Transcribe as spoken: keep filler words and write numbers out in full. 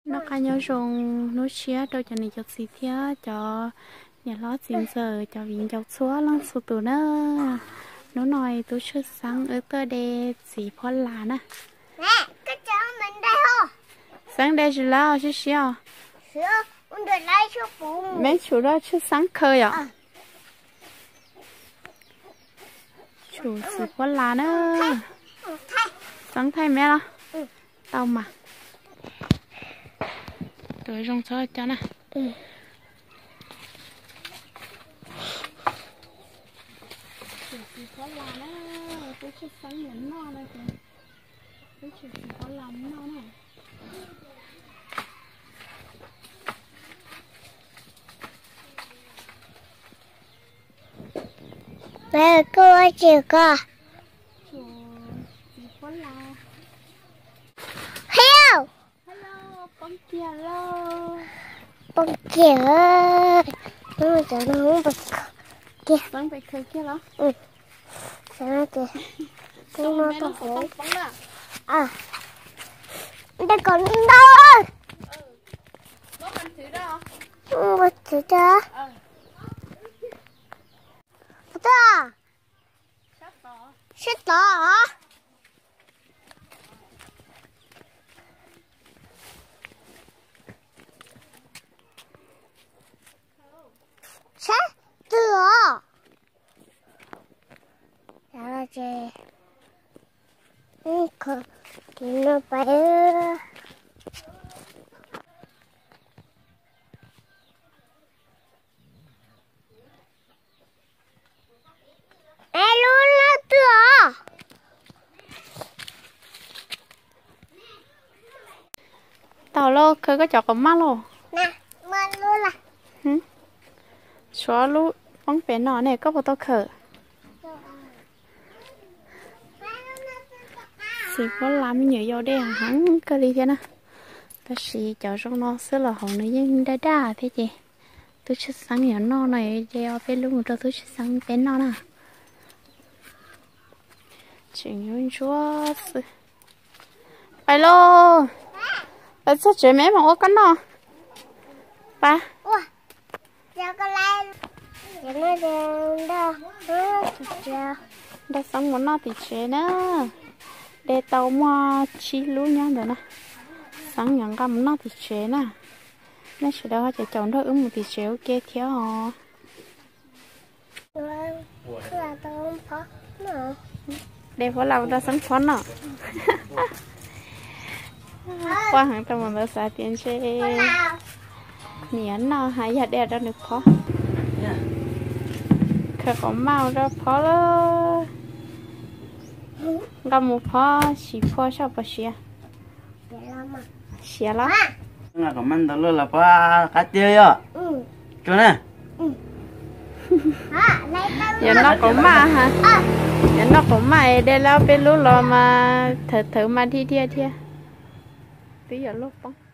nó khai nhau rồng nó xía đâu cho này cho xí thía cho nhà lót xin giờ cho viên cho xóa lắm số tụ nó nó nói tôi chưa sáng ở tới đây xí phó là nè nè cái cháu mình đây không sáng đây chỉ là chứ xíu xíu mình được lấy số phụ mấy chủ đó chứ sáng khơi à, à. Chủ xí phó là nữa sáng thay mẹ đó ừ. Tao mà tôi rong chơi cho nè ừ. Chủ xí phó là đó tôi chưa sáng nhẫn no đây kìa tôi chủ xí phó là no nè mẹ cô chịu co chủ xí phó là hello hello bông kia hello bông kia nó mà cho nó không bật kia bông bạch khơi kia đó ừ sao kìa con nó to hổ à đây còn đâu bông ăn thử đó ừ bật thử cho ta sét to hả sét to sao chị ừ con nó bay tao lo khơi có chọc có má lo nè mà luôn là hử xóa lú bóng bé nó này có một tao khờ xí có làm nhiều vô đây hắn cơ đi thế nè ta xí cho trong nó sẽ là hồng này nhưng đã đa thế chị tôi sẽ sáng nhỏ nó này đeo bé luôn rồi tôi sẽ sáng bé nó nè chuyện như chúa phải lo bà sao chị mẹ mà ôi con nó ba ủa sao con lại chị nó đeo đâu nó đã xong muốn nó thì chế nữa để tàu mà chi lú nhá rồi nè sáng nhận ra muốn nó thì chế nè nó sẽ đâu cho chồng đó uống một thì chế ok thiếu họ là tao phó nữa để phó làm ta sống phó nọ qua hàng tao mà nó xài tiền chế miễn nó hay giờ đeo ra được phó khởi có màu ra phó đó gặp một phó chỉ phó sao phó xìa xìa lắm là có mình đó là phó cá tiêu á cho nè giờ nó cũng mà hả giờ nó cũng mà để lao bên lúa lò mà thử thử mà đi đi đi bây giờ lúc bóng